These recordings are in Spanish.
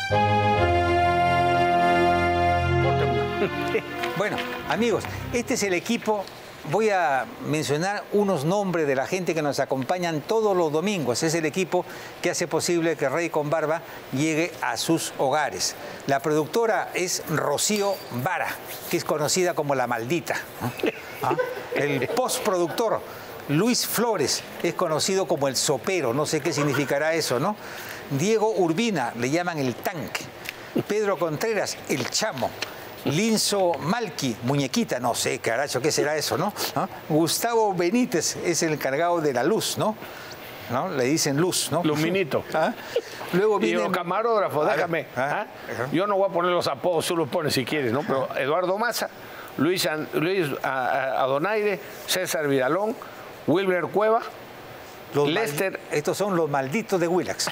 Bueno, amigos, este es el equipo. Voy a mencionar unos nombres de la gente que nos acompañan todos los domingos. Es el equipo que hace posible que Rey con Barba llegue a sus hogares. La productora es Rocío Vara, que es conocida como La Maldita. El postproductor, Luis Flores, es conocido como El Sopero. No sé qué significará eso, ¿no? Diego Urbina, le llaman El Tanque. Pedro Contreras, El Chamo. Linzo Malqui, Muñequita, no sé, caracho, ¿qué será eso, no? Gustavo Benítez es el encargado de la luz, ¿no? Le dicen luz, ¿no? Luminito. Luego viene... Y los camarógrafos, déjame. Yo no voy a poner los apodos, tú los pones si quieres, ¿no? Pero Eduardo Maza, Luis Adonaire, César Vidalón, Wilber Cueva, Lester. Estos son los malditos de Willax.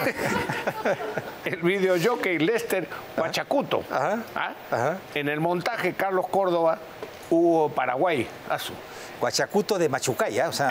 El videojockey Lester Huachacuto. En el montaje Carlos Córdoba, Hugo Paraguay. Huachacuto de Machucaya, o sea.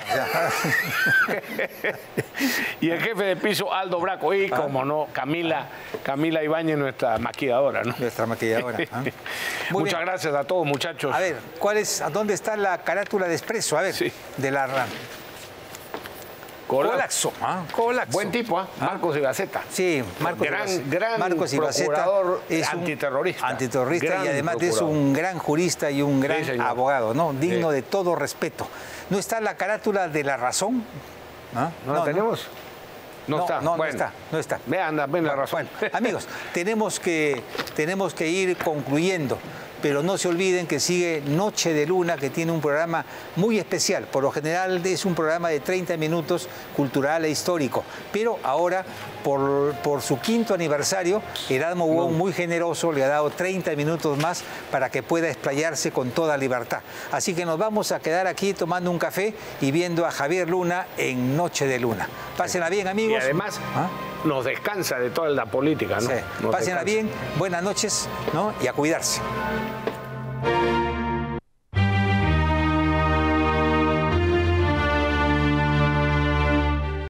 Y el jefe de piso Aldo Braco. Y como no, Camila Ibáñez, nuestra maquilladora, ¿no? Nuestra maquilladora. Muchas gracias a todos, muchachos. A ver, ¿dónde está la carátula de Expreso? A ver, de la RAM. Colapso. Colapso. Buen tipo, Marcos Ibaceta. Sí, gran procurador es antiterrorista. Antiterrorista y además es un gran jurista y un gran abogado, ¿no? Digno de todo respeto. ¿No está la carátula de La Razón? ¿No la tenemos? No está. No está. Vean La Razón. Bueno, amigos, tenemos que ir concluyendo. Pero no se olviden que sigue Noche de Luna, que tiene un programa muy especial. Por lo general es un programa de 30 minutos, cultural e histórico. Pero ahora, por su 5º aniversario, Erasmo Huón, muy generoso, le ha dado 30 minutos más para que pueda explayarse con toda libertad. Así que nos vamos a quedar aquí tomando un café y viendo a Javier Luna en Noche de Luna. Pásenla bien, amigos. Y además... nos descansa de toda la política, ¿no? Sí. Pásenla bien, buenas noches, ¿no? Y a cuidarse.